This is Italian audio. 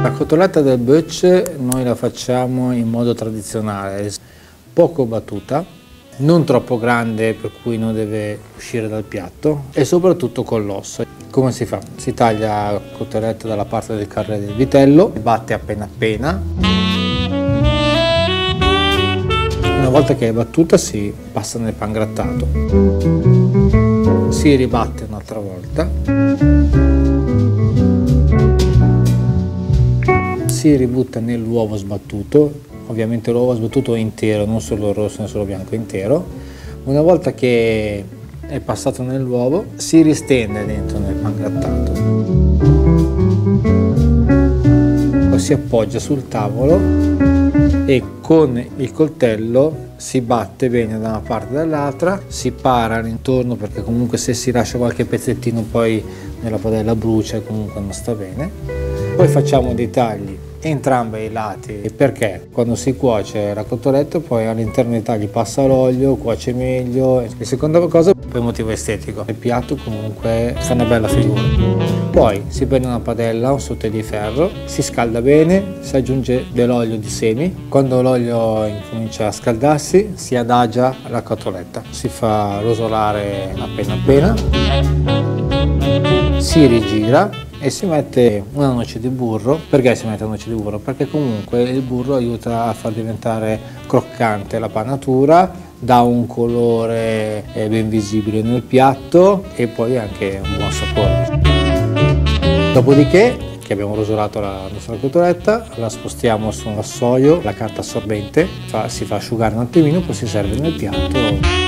La cotoletta del bœuf noi la facciamo in modo tradizionale, poco battuta, non troppo grande per cui non deve uscire dal piatto e soprattutto con l'osso. Come si fa? Si taglia la cotoletta dalla parte del carne del vitello, si batte appena appena. Una volta che è battuta si passa nel pangrattato, si ribatte un'altra volta, si ributta nell'uovo sbattuto, ovviamente l'uovo sbattuto intero, non solo rosso né solo bianco, intero. Una volta che è passato nell'uovo si ristende dentro nel pangrattato, poi si appoggia sul tavolo e con il coltello si batte bene da una parte e dall'altra, si para intorno perché comunque se si lascia qualche pezzettino poi nella padella brucia e comunque non sta bene. Poi facciamo dei tagli entrambi ai lati perché quando si cuoce la cotoletta poi all'interno dei tagli passa l'olio, cuoce meglio. E seconda cosa per motivo estetico, il piatto comunque fa una bella figura. Poi si prende una padella, un sauté di ferro, si scalda bene, si aggiunge dell'olio di semi. Quando l'olio incomincia a scaldarsi si adagia la cotoletta, si fa rosolare appena appena, si rigira e si mette una noce di burro. Perché si mette una noce di burro? Perché comunque il burro aiuta a far diventare croccante la panatura, dà un colore ben visibile nel piatto e poi anche un buon sapore. Dopodiché, che abbiamo rosolato la nostra cotoletta, la spostiamo su un vassoio, la carta assorbente, si fa asciugare un attimino, poi si serve nel piatto.